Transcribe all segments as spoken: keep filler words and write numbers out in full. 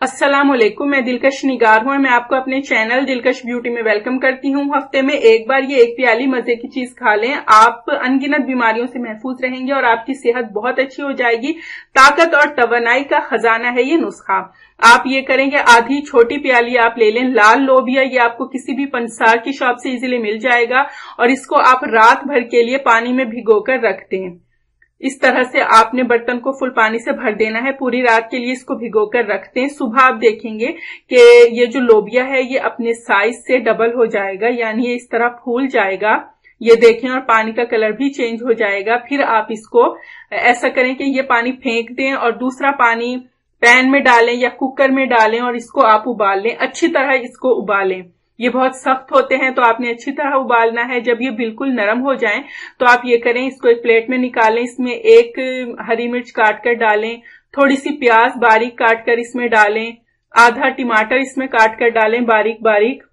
अस्सलाम वालेकुम, मैं दिलकश निगार हूं। मैं आपको अपने चैनल दिलकश ब्यूटी में वेलकम करती हूं। हफ्ते में एक बार ये एक प्याली मजे की चीज खा लें, आप अनगिनत बीमारियों से महफूज रहेंगे और आपकी सेहत बहुत अच्छी हो जाएगी। ताकत और तवानाई का खजाना है ये नुस्खा। आप ये करेंगे, आधी छोटी प्याली आप ले लें लाल लोबिया, ये आपको किसी भी पंसार की शॉप से इजीली मिल जाएगा और इसको आप रात भर के लिए पानी में भिगोकर रख दें। इस तरह से आपने बर्तन को फुल पानी से भर देना है, पूरी रात के लिए इसको भिगोकर रखते हैं। सुबह आप देखेंगे कि ये जो लोबिया है ये अपने साइज से डबल हो जाएगा, यानी ये इस तरह फूल जाएगा, ये देखें, और पानी का कलर भी चेंज हो जाएगा। फिर आप इसको ऐसा करें कि ये पानी फेंक दें और दूसरा पानी पैन में डालें या कुकर में डालें और इसको आप उबाल लें। अच्छी तरह इसको उबालें, ये बहुत सख्त होते हैं तो आपने अच्छी तरह उबालना है। जब ये बिल्कुल नरम हो जाएं तो आप ये करें, इसको एक प्लेट में निकालें, इसमें एक हरी मिर्च काट कर डालें, थोड़ी सी प्याज बारीक काट कर इसमें डालें, आधा टमाटर इसमें काट कर डालें बारीक बारीक,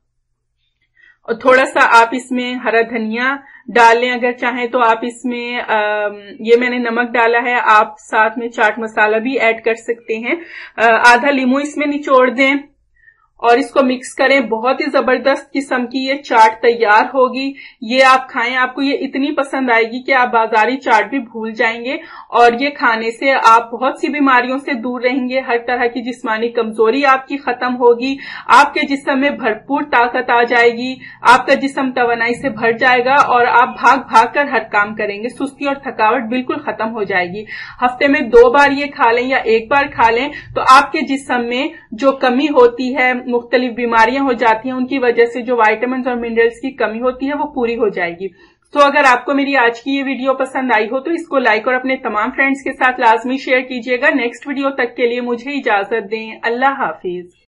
और थोड़ा सा आप इसमें हरा धनिया डाल लें। अगर चाहें तो आप इसमें आ, ये मैंने नमक डाला है, आप साथ में चाट मसाला भी ऐड कर सकते हैं। आ, आधा नींबू इसमें निचोड़ दें और इसको मिक्स करें। बहुत ही जबरदस्त किस्म की ये चाट तैयार होगी। ये आप खाएं, आपको ये इतनी पसंद आएगी कि आप बाजारी चाट भी भूल जाएंगे और ये खाने से आप बहुत सी बीमारियों से दूर रहेंगे। हर तरह की जिस्मानी कमजोरी आपकी खत्म होगी, आपके जिस्म में भरपूर ताकत आ जाएगी, आपका जिस्म तवानाई से भर जाएगा और आप भाग भाग कर हर काम करेंगे। सुस्ती और थकावट बिल्कुल खत्म हो जाएगी। हफ्ते में दो बार ये खा लें या एक बार खा लें तो आपके जिस्म में जो कमी होती है, मुख्तलिफ बीमारियां हो जाती हैं, उनकी वजह से जो विटामिन और मिनरल्स की कमी होती है वो पूरी हो जाएगी। तो अगर आपको मेरी आज की ये वीडियो पसंद आई हो तो इसको लाइक और अपने तमाम फ्रेंड्स के साथ लाजमी शेयर कीजिएगा। नेक्स्ट वीडियो तक के लिए मुझे इजाजत दें। अल्लाह हाफिज।